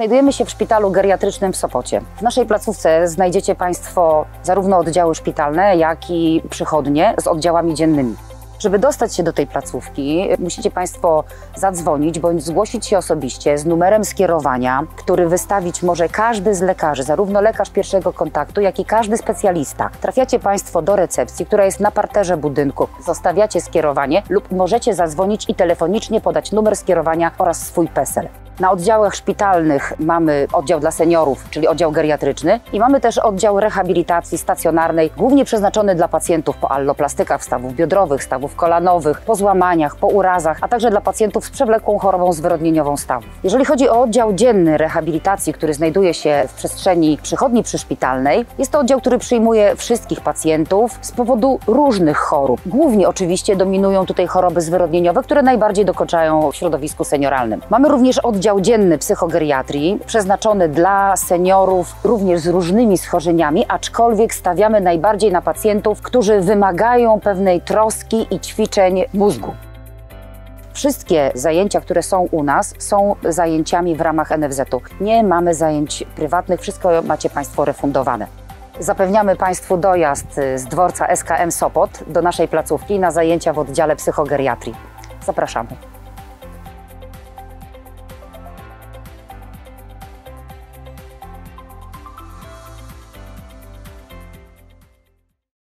Znajdujemy się w szpitalu geriatrycznym w Sopocie. W naszej placówce znajdziecie Państwo zarówno oddziały szpitalne, jak i przychodnie z oddziałami dziennymi. Żeby dostać się do tej placówki, musicie Państwo zadzwonić bądź zgłosić się osobiście z numerem skierowania, który wystawić może każdy z lekarzy, zarówno lekarz pierwszego kontaktu, jak i każdy specjalista. Trafiacie Państwo do recepcji, która jest na parterze budynku. Zostawiacie skierowanie lub możecie zadzwonić i telefonicznie podać numer skierowania oraz swój PESEL. Na oddziałach szpitalnych mamy oddział dla seniorów, czyli oddział geriatryczny i mamy też oddział rehabilitacji stacjonarnej, głównie przeznaczony dla pacjentów po alloplastykach stawów biodrowych, stawów kolanowych, po złamaniach, po urazach, a także dla pacjentów z przewlekłą chorobą zwyrodnieniową stawów. Jeżeli chodzi o oddział dzienny rehabilitacji, który znajduje się w przestrzeni przychodni przyszpitalnej, jest to oddział, który przyjmuje wszystkich pacjentów z powodu różnych chorób. Głównie oczywiście dominują tutaj choroby zwyrodnieniowe, które najbardziej dokuczają w środowisku senioralnym. Mamy również oddział dzienny psychogeriatrii, przeznaczony dla seniorów również z różnymi schorzeniami, aczkolwiek stawiamy najbardziej na pacjentów, którzy wymagają pewnej troski i ćwiczeń mózgu. Wszystkie zajęcia, które są u nas, są zajęciami w ramach NFZ-u. Nie mamy zajęć prywatnych, wszystko macie Państwo refundowane. Zapewniamy Państwu dojazd z dworca SKM Sopot do naszej placówki na zajęcia w oddziale psychogeriatrii. Zapraszamy.